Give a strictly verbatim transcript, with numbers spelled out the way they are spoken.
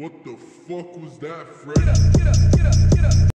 What the fuck was that, Fred? Get up, get up, get up, get up.